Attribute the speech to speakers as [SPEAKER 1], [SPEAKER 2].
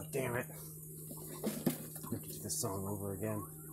[SPEAKER 1] damn it. I have to do this song over again.